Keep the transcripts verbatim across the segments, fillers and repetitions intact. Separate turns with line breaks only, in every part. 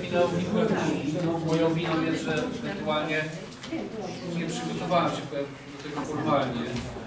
chwilę unikłem. Moją winą jest, że ewentualnie nie przygotowałem się do tego formalnie.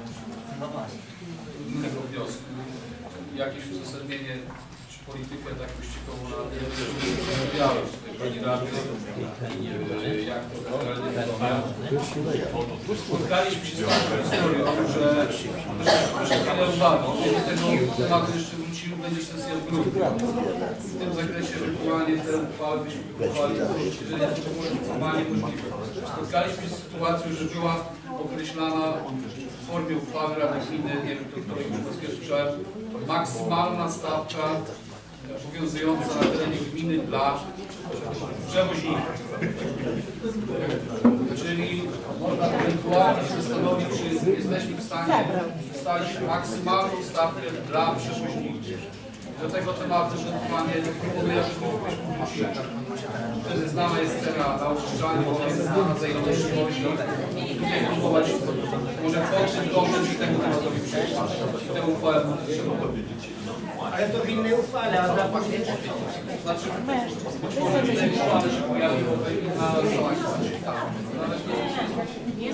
Innego wniosku. Jakieś uzasadnienie czy politykę tak właściwą na rozmawiałem tutaj pani Rady, jak to generalnie wygląda. Spotkaliśmy się z taką historią, że proszę chwilę uwagi, kiedy tego tematu jeszcze wrócimy, będzie sesja w grupie. W tym zakresie ewentualnie te uchwały byśmy wychowali, jeżeli to może formalnie możliwe. Spotkaliśmy się z sytuacją, że była określana w formie uchwały Rady Gminy, nie wiem, to polskiego słyszałem, maksymalna stawka obowiązująca na terenie gminy dla przewoźników. Czyli można ewentualnie się zastanowić, czy jesteśmy w stanie ustalić maksymalną stawkę dla przewoźników. Do tego tematu ewentualnie proponuję, żebyśmy wrócili. Wtedy znana jest cena na oczyszczanie, ona jest znana za ile możliwości. Tutaj próbować może tworzyć dążyć i tego tematowi przejść. I tę uchwałę
ale to w innej uchwale, a dla poświęcenia.
Znaczy, być może w tej uchwale się pojawi na całej tak. Nie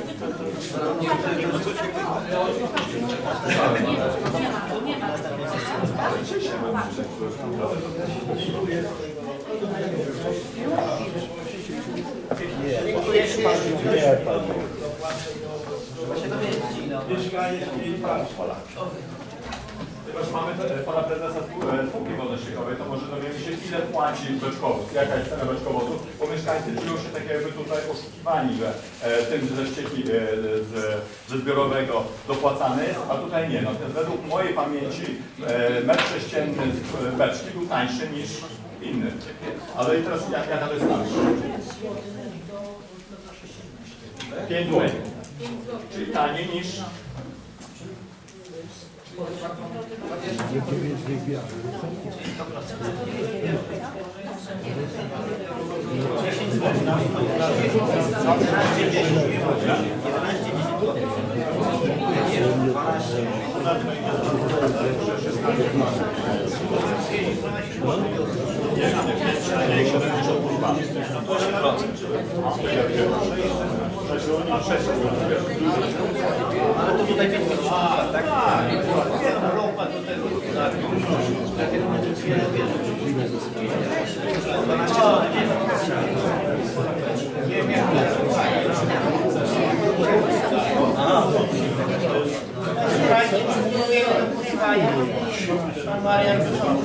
Ponieważ mamy pana prezesa spółki wolnościowej, to może dowiemy się, ile płaci beczkowóz, jaka jest cena beczkowozu, bo mieszkańcy czują się tak jakby tutaj oszukiwani, że e, tym ze ścieki e, z, ze zbiorowego dopłacany jest, a tutaj nie. No, według mojej pamięci e, metr sześcienny z beczki był tańszy niż inny. Ale i teraz jak, jaka to jest tańsza? pięć złotych. Czyli taniej niż...
Ale to tutaj pięć minut. A, tak? Ropa tutaj nie wiem, jak Pan Marian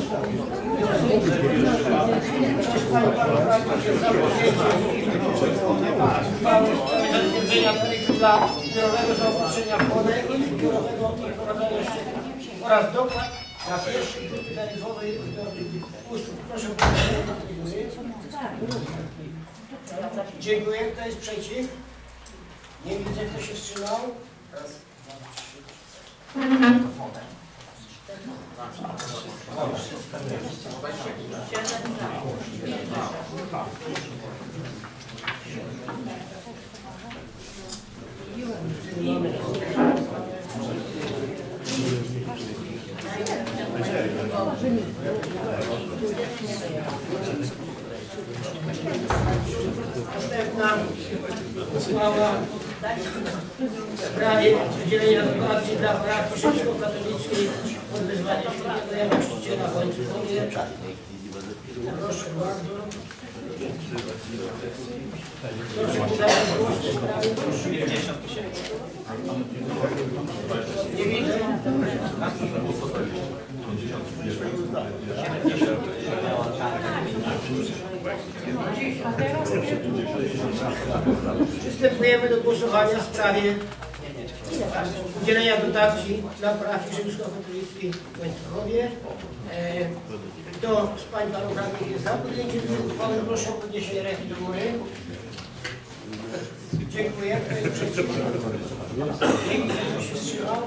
dla zbiorowego zaopatrzenia w wodę i zbiorowego prowadzenia ścieków oraz dopłat na pierwszy taryfowy usług. Proszę bardzo. Dziękuję. Kto jest przeciw? Nie widzę, kto się wstrzymał. Raz, dwa, trzy. Następna uchwała w sprawie udzielenia dotacji dla parafii rzymskokatolickiej pod wezwaniem świętego Jana Chrzciciela w Łańcuchowie. Proszę bardzo. Proszę podać głos w sprawie. dziewięćdziesiąt tysięcy. Nie widzę. Przystępujemy do głosowania w sprawie udzielenia dotacji dla parafii rzymskokatolickiej w Łańcuchowie. Kto z pań panów radnych jest za podjęciem tej uchwały, proszę o podniesienie ręki do góry. Dziękuję. Kto jest przeciw? Nie widzę, kto się wstrzymał.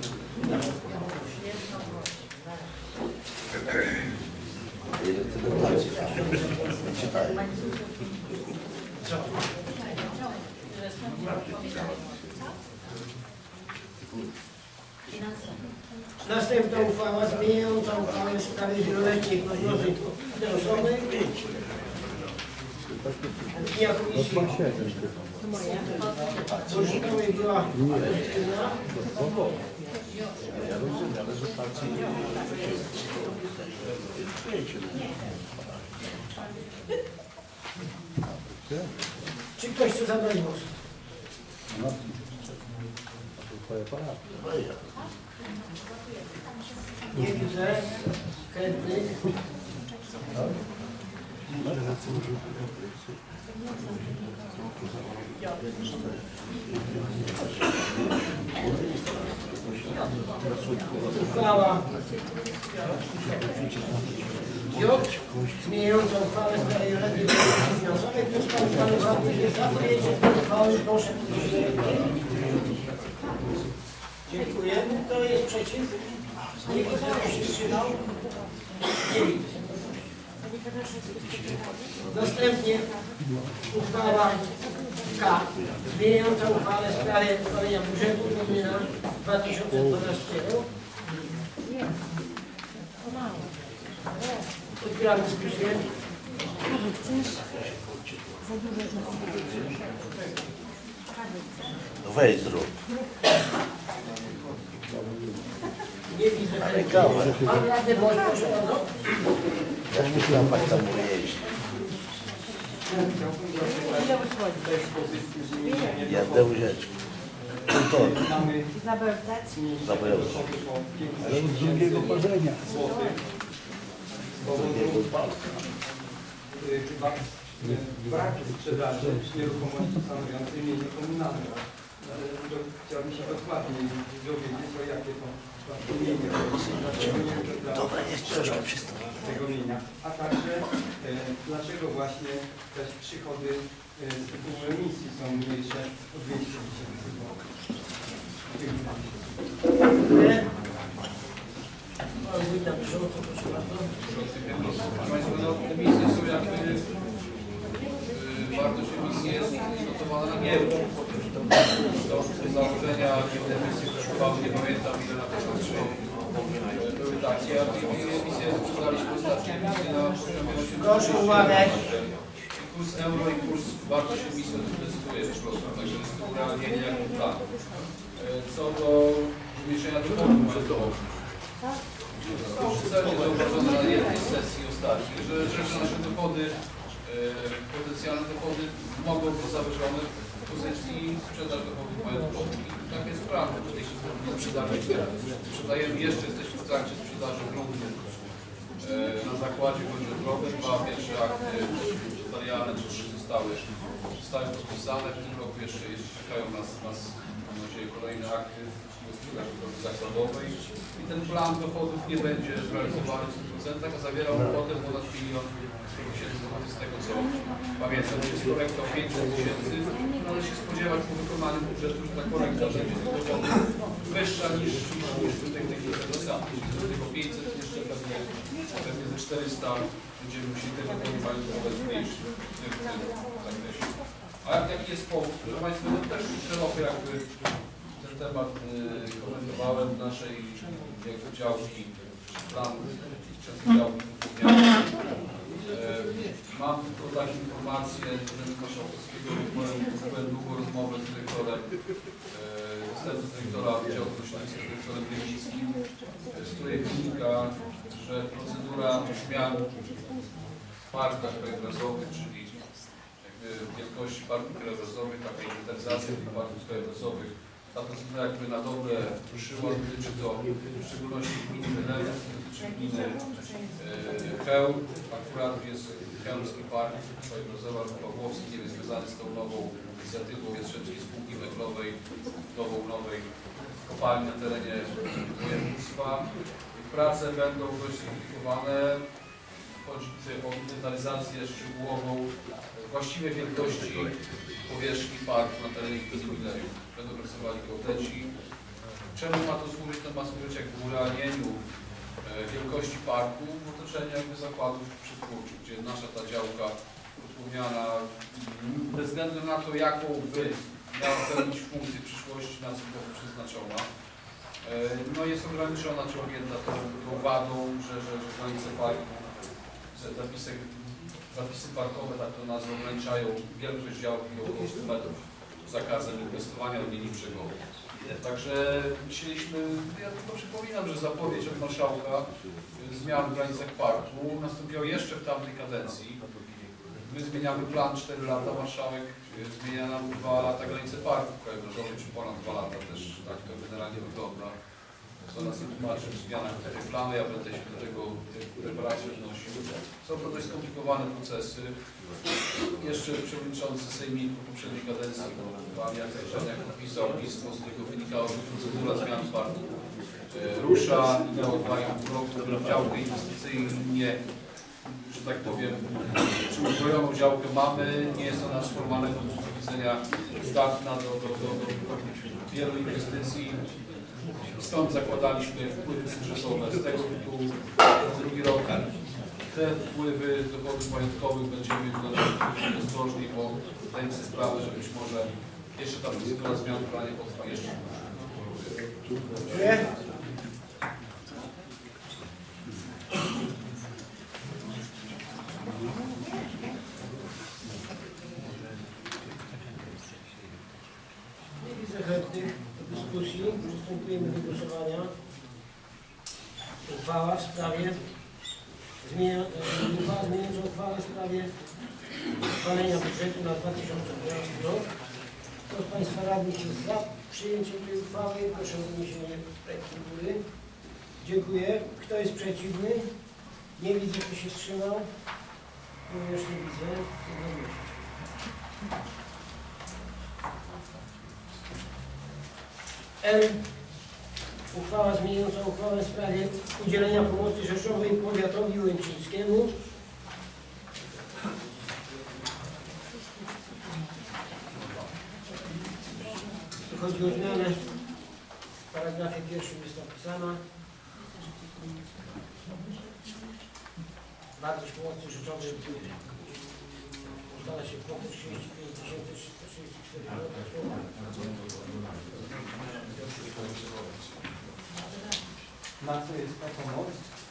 Następna uchwała zmieniająca uchwałę w sprawie wieloletnich prognozy finansowych. Opinia komisji pożytkowej była pozytywna. Czy ktoś chce zabrać głos? Nie widzę chętnych. Uchwała J zmieniająca uchwałę w sprawie radnej finansowej. Kto z panów panów radnych jest za przyjęciem tej uchwały? Proszę podnieść rękę. Dziękuję. Kto jest przeciw? Nie widzę, kto się wstrzymał. Nie widzę. Następnie uchwała K zmieniająca uchwałę w sprawie uchwalenia budżetu gminy na dwa tysiące dwunasty rok. Otwieram dyskusję.
No weź zrób.
Nie widzę tego. Pan radny Boś, proszę bardzo.
Jak myślałem, jak tam jeść. Jadę łyżeczkę. Półtorej.
Zabełtać.
Zabełtać.
Ale z drugiego parzenia.
Chyba brak sprzedaży nieruchomości stanowiącej mienie komunalne. Chciałbym się dokładniej dowiedzieć, o jakie to mienie
Dobra, jest troszkę przystało.
tego mienia, a także e, dlaczego właśnie te przychody e, z tytułu emisji są mniejsze o dwieście tysięcy złotych.
Dziękuję. Pan wójt na bieżąco, proszę bardzo.
Proszę Państwa, no, emisje są jakby, yy, wartość emisji jest notowana na giełdzie. Do założenia emisji przeszukały, nie pamiętam ile na początku były takie, a te emisje sprzedaliśmy ostatnie emisje na poziomie osiemdziesiąt.
Proszę uwagę.
Kurs euro i kurs wartość emisji decyduje po prostu, także jest to urealnienie jak plan. Co do zmniejszenia dochodów, celnie zauważone na jednej sesji ostatniej, że, że nasze dochody, e, potencjalne dochody mogą być zawyżone w pozycji sprzedaż dochodów majątkowych. I tak jest prawda, że tej nie sprzedaliśmy. Sprzedajemy jeszcze, jesteśmy w trakcie sprzedaży gruntu e, na zakładzie Wojciechowym. Dwa pierwsze akty notarialne, czy trzy zostały, zostały podpisane. W tym roku jeszcze, jeszcze czekają nas, nas mam nadzieję, kolejne akty zasadowej i ten plan dochodów nie będzie zrealizowany w stu procentach, a zawierał kwotę ponad milion sto tysięcy złotych z tego co pamiętam. Jest korekta o pięćset tysięcy, należy się spodziewać po wykonaniu budżetu, że ta korekta będzie z dochodów wyższa niż, niż, niż w tej chwili zapisane. Czyli do tego pięćset jeszcze pewnie, pewnie ze czterysta będziemy musieli te dochody majątkowe zmniejszyć w tym, w tym zakresie. A jaki jest powód? Proszę Państwa, no też szeroko jakby ten temat y, komentowałem w naszej jakby działki, plan przez działki kupniane. Mam tylko taką informację z Urzędu Marszałkowskiego, byłem długą rozmowę z dyrektorem, zastępcą dyrektora Wydziału Roślinnictwa, dyrektorem Wielińskim, z której wynika, że procedura zmian w parkach krajobrazowych, czyli wielkości parków krajobrazowych, taka inwentaryzacja tych parków krajobrazowych, ta procedura jakby na dobre ruszyła, dotyczy to w szczególności gminy Wydajów, dotyczy gminy Chełm. Akurat jest Chełmski Park krajobrazowy Pawłowski, nie jest związany z tą nową inicjatywą Jastrzębskiej Spółki Węglowej, nową nowej kopalni na terenie województwa. Prace będą dość skomplikowane. Chodzi tutaj o inwentaryzację szczegółową właściwej wielkości powierzchni parku na terenie gminy Wydajów. Będą pracowali geodeci. Czemu ma to służyć? To ma służyć jakby urealnieniu e, wielkości parku w otoczeniu jakby zakładów przetwórczych, gdzie nasza ta działka wspomniana, bez względu na to, jaką by miała pełnić funkcję w przyszłości, na co była przeznaczona, e, no jest ograniczona czy objęta tą, tą wadą, że, że, że granice parku, zapisek zapisy parkowe, tak to nazwą, ograniczają wielkość działki około stu metrów zakazem inwestowania niczego. Także chcieliśmy, ja tylko przypominam, że zapowiedź od marszałka zmian w granicach parku nastąpiła jeszcze w tamtej kadencji. My zmieniamy plan cztery lata, marszałek zmienia nam dwa lata granice parku krajobrazowej, czy ponad dwa lata też, tak to generalnie wygląda. Co nas nie tłumaczy w zmianach tego planu, ja będę się do tego reparacje odnosił. Są to dość skomplikowane procesy. Jeszcze przewodniczący sejmiku poprzedniej kadencji, pan Jacek Żeniak podpisał pismo, z którego wynikało, że procedura zmian parku e, rusza i na dwa roku działkę inwestycyjnie, że tak powiem, czy uzbrojoną działkę mamy, nie jest ona z formalnego punktu widzenia zdatna do, do, do, do, do wielu inwestycji. Stąd zakładaliśmy wpływy budżetowe. Z tego tytułu drugi rok te wpływy dochodów majątkowych będziemy wydawać ostrożnie, bo zdajemy sobie sprawę, że być może jeszcze ta procedura zmian w planie potrwa jeszcze.
Dziękuję. Nie widzę chętnych do dyskusji. Przystępujemy do głosowania. Uchwała w sprawie zmienia, uchwała zmieniająca uchwałę w sprawie uchwalenia budżetu na dwa tysiące dwunasty rok. Kto z Państwa radnych jest za przyjęciem tej uchwały? Proszę o wniesienie ręki do góry. Dziękuję. Kto jest przeciwny? Nie widzę, kto się wstrzymał. Również nie widzę. L. Uchwała zmieniająca uchwałę w sprawie udzielenia pomocy rzeczowej powiatowi łęczyńskiemu. Chodzi o zmianę. W paragrafie pierwszym jest napisana. Wartość pomocy rzeczowej ustala się w kwocie trzydzieści pięć tysięcy trzysta trzydzieści cztery zł.
Na co jest ta pomoc?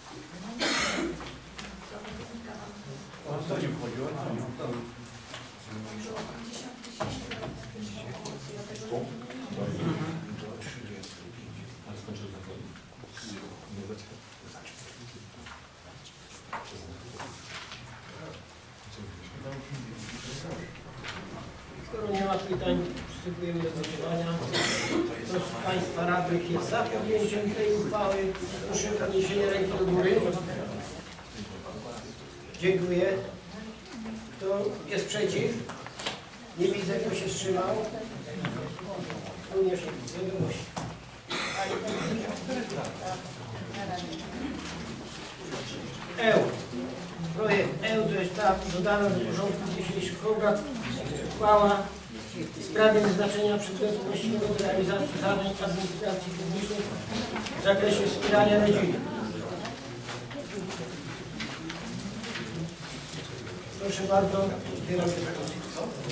O co nie chodziło?
Skoro nie ma pytań, przystępujemy do głosowania. Kto z Państwa radnych jest za podjęciem tej uchwały? Proszę o podniesienie ręki do góry. Dziękuję. Kto jest przeciw? Nie widzę, kto się wstrzymał. Również wiadomości. E U. Projekt E U to jest ta dodana do porządku dzisiejszych obrad uchwała w sprawie wyznaczenia przedmiotu właściwego do realizacji zadań administracji publicznej w zakresie wspierania rodziny. Proszę bardzo, otwieram dyskusję.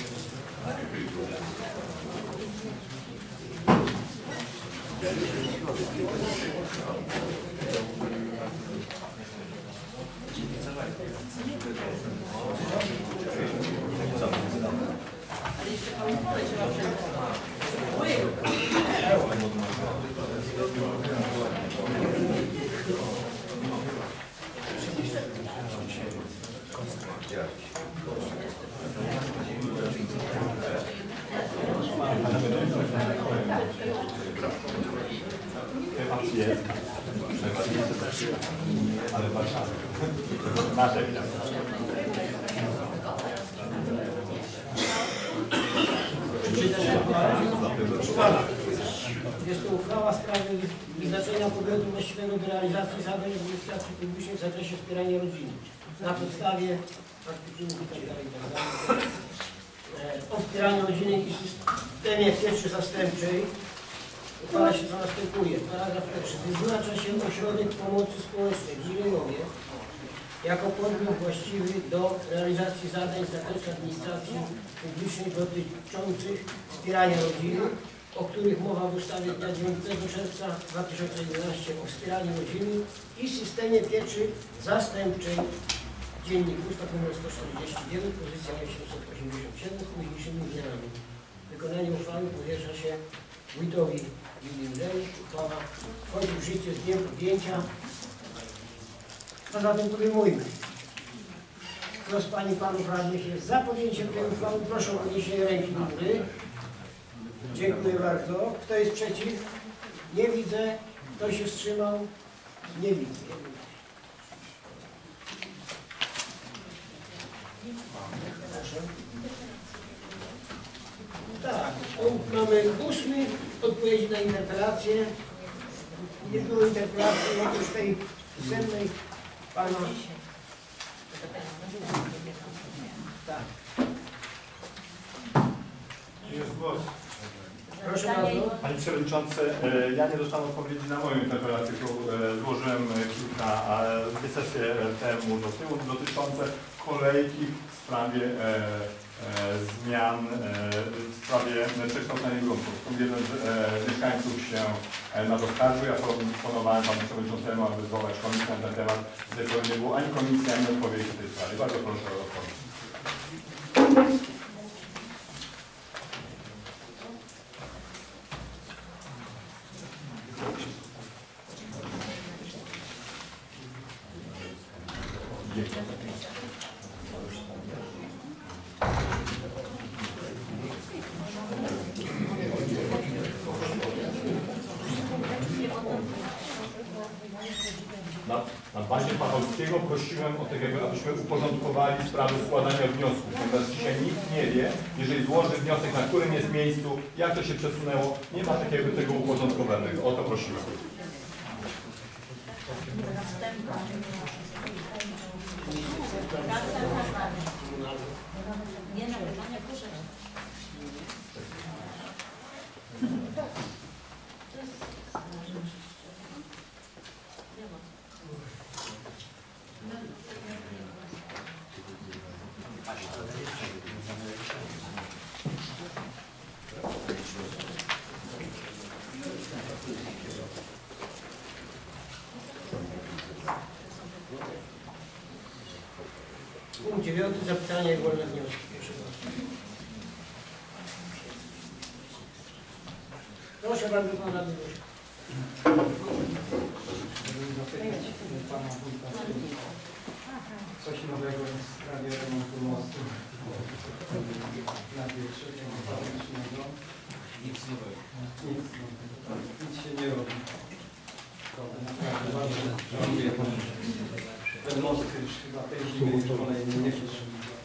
Jest. Ale Warszawa. Nasze
Jest to uchwała w sprawie wyznaczenia podmiotu właściwego do realizacji zadań administracji publicznej w zakresie wspierania rodziny. Na podstawie artykułów itd. O wspieraniu rodziny i systemie pieczy zastępczej uchwala się co następuje. Paragraf pierwszy. Wyznacza się ośrodek pomocy społecznej w Zielenowie jako podmiot właściwy do realizacji zadań z zakresu administracji publicznej dotyczących wspierania rodziny, o których mowa w ustawie dnia dziewiątego czerwca dwa tysiące jedenastego o wspieraniu rodziny i systemie pieczy zastępczej. Dziennik Ustaw nr sto czterdzieści jeden, pozycja osiemset osiemdziesiąt siedem z późniejszymi zmianami. Wykonanie uchwały powierza się wójtowi Juliuszowi. Uchwała wchodzi w życie z dniem podjęcia. A zatem podejmujmy. Kto z Pani i Panów Radnych jest za podjęciem tej uchwały, proszę o podniesienie ręki do góry. Dziękuję bardzo. Kto jest przeciw? Nie widzę. Kto się wstrzymał? Nie widzę. Proszę. Tak, punkt mamy ósmy. Odpowiedzi na interpelację. Nie było interpelacji oprócz tej pisemnej Pana. Tak.
Jest głos.
Proszę bardzo.
Panie Przewodniczący, e, ja nie dostałem odpowiedzi na moją interpelację, którą e, złożyłem kilka e, sesje temu do tyłu, dotyczące kolejki w sprawie e, e, zmian, e, w sprawie przekształcenia gruntów. Tu jeden z e, mieszkańców się e, na to skarżył. Ja proponowałem Panu Przewodniczącemu, aby zwołać komisję na ten temat, gdyż nie było ani komisji, ani odpowiedzi w tej sprawie. Bardzo proszę o odpowiedź. Na, na bazie Pachowskiego prosiłem o to, abyśmy uporządkowali sprawę składania wniosków, ponieważ dzisiaj nikt nie wie, jeżeli złoży wniosek, na którym jest miejscu, jak to się przesunęło, nie ma takiego tego uporządkowanego. O to prosiłem.
Nie na pytania, proszę.
Punkt dziewiąty. Zapytania i wolne wnioski. Proszę bardzo. Proszę bardzo, Pan Radny.
Zapytać Pana Wójta, coś nowego w sprawie remontu mostu na Wietrzyku Powietrznego.
Nic nowego.
Nic, nic się nie robi. To naprawdę ważne. Ten most już chyba tej zimy już kolejny nie przyszły.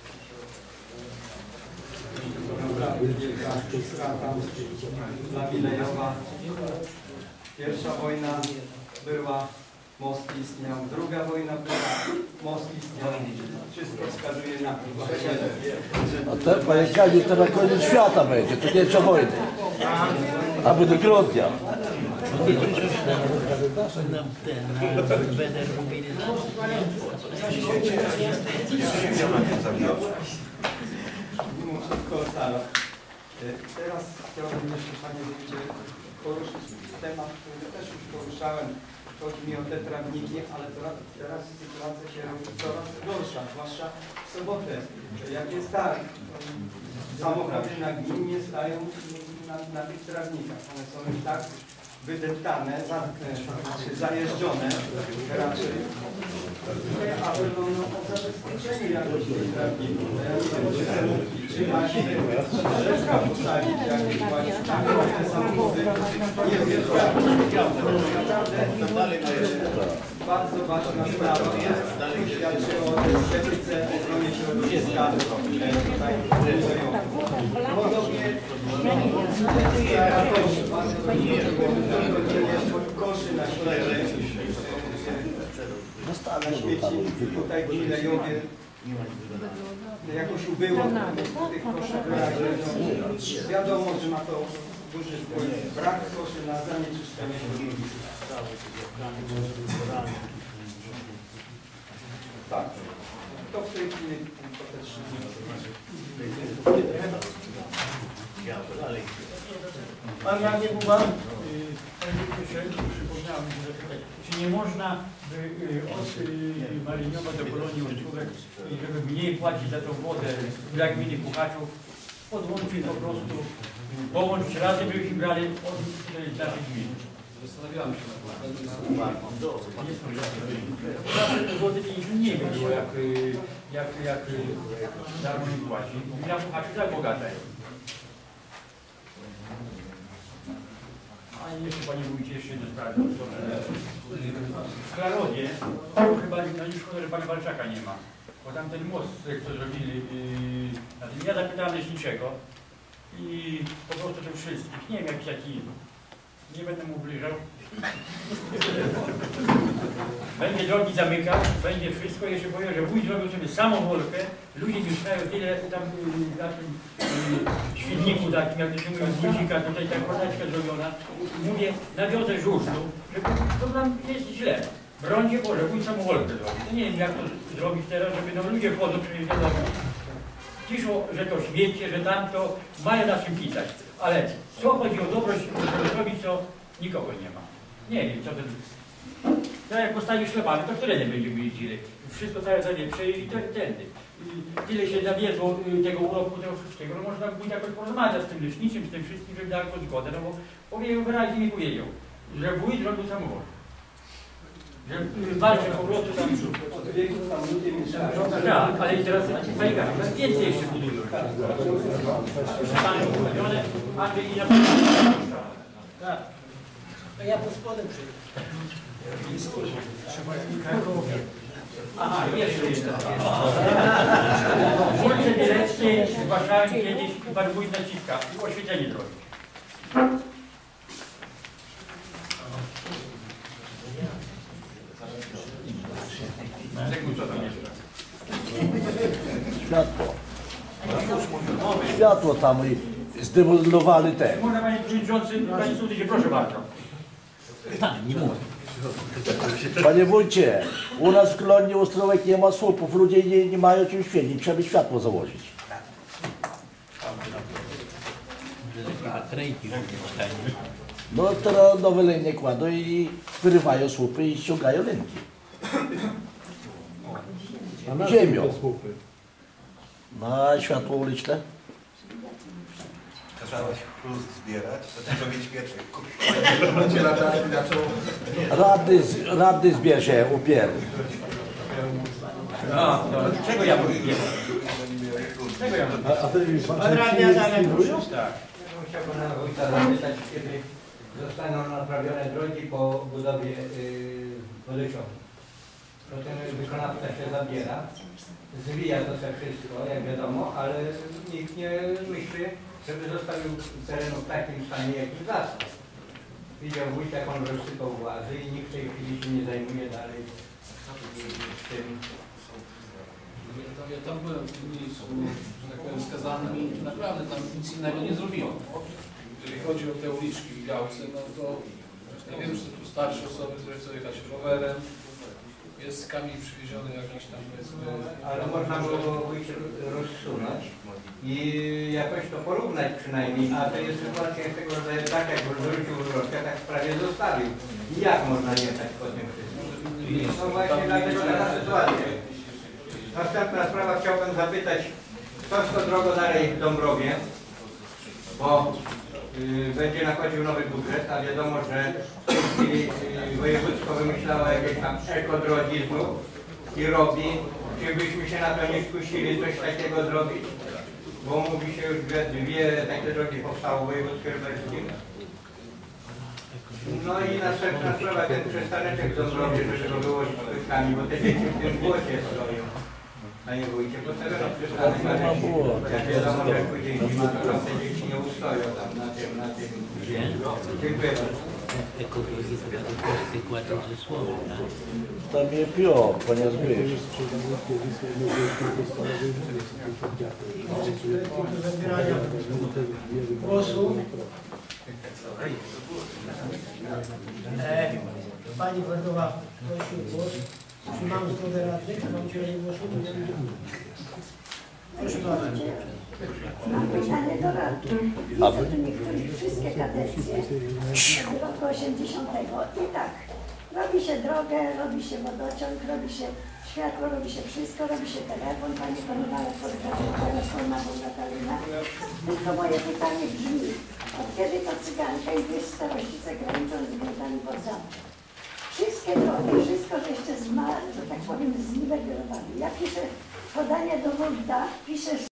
To naprawdę wielka strata dla Wilejowa. Pierwsza wojna była, most istniał. Druga wojna była, most istniał. Wszystko wskazuje na to.
A te pojechali to na koniec świata będzie, to nie co wojny. Aby do grudnia.
Mimo wszystko stara. Teraz chciałbym jeszcze, Panie Wójcie, poruszyć temat, który też już poruszałem. Chodzi mi o te trawniki, ale teraz sytuacja się robi coraz gorsza, zwłaszcza w sobotę. Jak jest tak, samochody na gminie stają na, na tych trawnikach. One są już tak wydeptane, za, znaczy zajeżdżone raczej. Tutaj apeluję o zabezpieczenie jakości tych trawników. Czy ma się drzewka postawić jakieś właśnie te samochody nie wjeżdżają. Naprawdę bardzo ważna sprawa. Świadczy o estetyce, ochronie środowiska tutaj podobnie koszy na środek na śmieci tutaj w Wilejowie jakoś ubyło tych koszy wyraźnie. No, wiadomo, że ma to duży wpływ. Brak koszy na zanieczyszczenie środowiska. Tak. To w tej chwili to też
Pan Radny Buba.
Panie Wójcie, przypomniałem, że zapytać, czy nie można
że y, od y, Maliniowa do Polonii Ostrówek i żeby mniej płacić za tą wodę dla gminy Puchaczów, podłączyć po prostu, połączyć razem, byśmy brali od y, naszej gminy.
Zastanawiamy się na tym.
Zawsze te wody nie było, jak, y, jak, jak y, darmo nie płaci. Gmina Puchaczów tak bogata jest. A jeszcze panie wójcie, jeszcze jedno sprawy. W Klarowie, to chyba no już szkoda, że pana Walczaka nie ma. Bo tam ten most, co zrobili, yy, na tym ja zapytałem leśniczego i po prostu tych wszystkich, nie wiem jakiś taki, nie będę mu ubliżał. Będzie drogi zamykał, będzie wszystko, jeszcze powiem, że wójt zrobił sobie samą wolkę, ludzie mieszkają tyle tam yy, na tym yy, świetniku takim, jak to się mówi, z guzika, tutaj ta korneczka zrobiona. Mówię, na wiosę żużlu, że to nam jest źle. Brońcie Boże, wójt samą wolkę zrobił. No nie wiem jak to zrobić teraz, żeby no ludzie wchodzą przecież do domu. Ciszą, że to śmiecie, że tamto, mają na czym pisać. Ale co chodzi o dobroć, żeby zrobić, to nikogo nie ma. Nie wiem, co to... To jak postawisz ślepany, to wtedy będziemy jeździli. Wszystko całe zawietrze i tędy. Tyle się zawiedzło tego uroku, tego wszystkiego, no można by jakoś porozmawiać z tym leśniczym, z tym wszystkim, żeby dał to zgodę, no bo powiedział, wyraźnie mi powiedział, że wójt zrobił samowolę. Że walczy po prostu tam...
Od wieku tam ludzie mieszkają.
Tak, ale i teraz zajechać, więcej jeszcze budują. Panie mówione, Andrzej i na pewno.
Tak. A ja pod spodem przyjdę.
Aha, jeszcze jedna. Wólce Bieleckiej zgłaszałem kiedyś, pan wójt naciska, oświetlenie drogi. Co tam jeszcze?
Światło. Światło tam i zdemolowali te.
Można panie przewodniczący, panie sołtysie, proszę bardzo. Nie mówię.
Panie wójcie, u nas w Klonie Ostrówek nie ma słupów, ludzie nie, nie mają czym świecić, trzeba by światło założyć. No teraz nowe linie kładą i wyrywają słupy i ściągają linki. Ziemią. Na światło uliczne.
Kazałeś plus zbierać, to trzeba mieć pierwszy. Będzie latać i zaczął...
Radny, z- radny zbierze upier.
No, no, czego ja mówię? Czego ja mówię?
A ty
Pan radny Adamek mówił?
Tak.
Chciałbym pana wójta zapytać, kiedy zostaną naprawione drogi po budowie yy, wodociągu. Potem wykonawca się zabiera, zwija to sobie wszystko, jak wiadomo, ale nikt nie myśli, żeby zostawił teren w takim stanie, jaki zastał. Widział wójt, jak on rozsypał władzy i nikt w tej chwili się nie zajmuje dalej z tym.
Ja tam byłem w miejscu, że tak powiem, skazany i naprawdę tam nic innego nie zrobiło. Jeżeli chodzi o te uliczki w Białce, no to ja wiem, że tu starsze osoby, które chcą jechać rowerem, jest kamień przywieziony jakiś tam, powiedzmy...
Ale można było wójcie rozsunąć i jakoś to porównać przynajmniej, a to jest sytuacja tego rodzaju, tak jak wrócił Wróżka, tak prawie zostawił. I jak można jechać po tym wszystkim? No właśnie dlatego taka sytuacja. Następna sprawa, chciałbym zapytać, co z tą drogą dalej w Dąbrowie, bo y, będzie nachodził nowy budżet, a wiadomo, że w tej chwili y, województwo wymyślało jakieś tam ekodrogi znów i robi. Czy byśmy się na to nie skusili coś takiego zrobić? Bo mówi się już, że dwie takie drogi powstało w województwie lubelskim. No i następna sprawa, ten przystaneczek w Dąbrowie, żeby go wyłożyć płytkami, bo te dzieci w tym błocie stoją. Panie wójcie, postawiono przystanek na dzieci. Jak wiadomo, że później zima, to tam te dzieci nie ustoją tam na tym, na tym. Dziękuję bardzo.
Tam je piło, ponieważ wiesz.
Do zabierania głosu. E, Pani Wardowa prosił głos. Czy mam zgodę radnych? Mam udzielenie głosu? Proszę bardzo.
Mam pytanie do radnych. Widzę tu niektórych wszystkie kadencje od roku osiemdziesiątego i tak Robi się drogę, robi się wodociąg, robi się światło, robi się wszystko, robi się telefon. Pani Konowala pozdrawiam telefona, bo Natalina. Tylko moje pytanie brzmi, od kiedy to Cyganka i dwie starościce graniczą z gminami pod zamkiem? Wszystkie drogi, wszystko żeście zma, że tak powiem, zniwelowali. Ja piszę podanie do wójta, piszę